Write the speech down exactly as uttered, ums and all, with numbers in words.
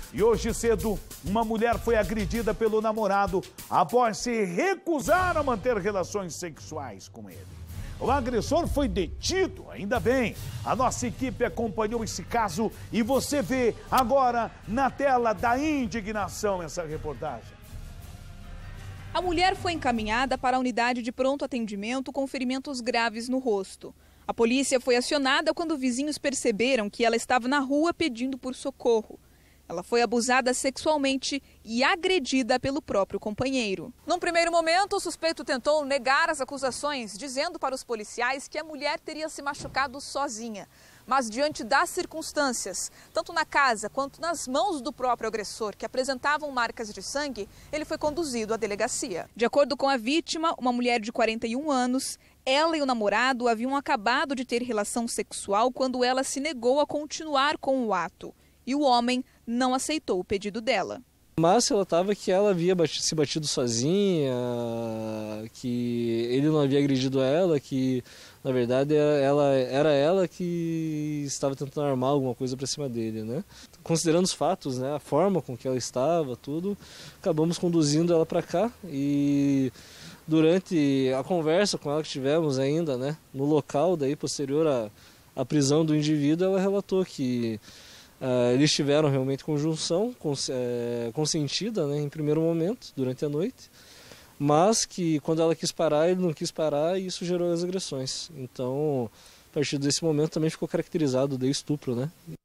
E hoje cedo, uma mulher foi agredida pelo namorado após se recusar a manter relações sexuais com ele. O agressor foi detido, ainda bem. A nossa equipe acompanhou esse caso e você vê agora na tela da indignação essa reportagem. A mulher foi encaminhada para a unidade de pronto atendimento com ferimentos graves no rosto. A polícia foi acionada quando vizinhos perceberam que ela estava na rua pedindo por socorro. Ela foi abusada sexualmente e agredida pelo próprio companheiro. Num primeiro momento, o suspeito tentou negar as acusações, dizendo para os policiais que a mulher teria se machucado sozinha. Mas diante das circunstâncias, tanto na casa quanto nas mãos do próprio agressor, que apresentavam marcas de sangue, ele foi conduzido à delegacia. De acordo com a vítima, uma mulher de quarenta e um anos, ela e o namorado haviam acabado de ter relação sexual quando ela se negou a continuar com o ato. E o homem não aceitou o pedido dela. Mas ela estava que ela havia se batido sozinha, que ele não havia agredido ela, que na verdade ela, era ela que estava tentando armar alguma coisa para cima dele, né? Considerando os fatos, né, a forma com que ela estava, tudo, acabamos conduzindo ela para cá e durante a conversa com ela que tivemos ainda, né, no local daí posterior à, à prisão do indivíduo, ela relatou que Uh, eles tiveram realmente conjunção cons é, consentida, né, em primeiro momento, durante a noite, mas que quando ela quis parar, ele não quis parar e isso gerou as agressões. Então, a partir desse momento também ficou caracterizado de estupro, né?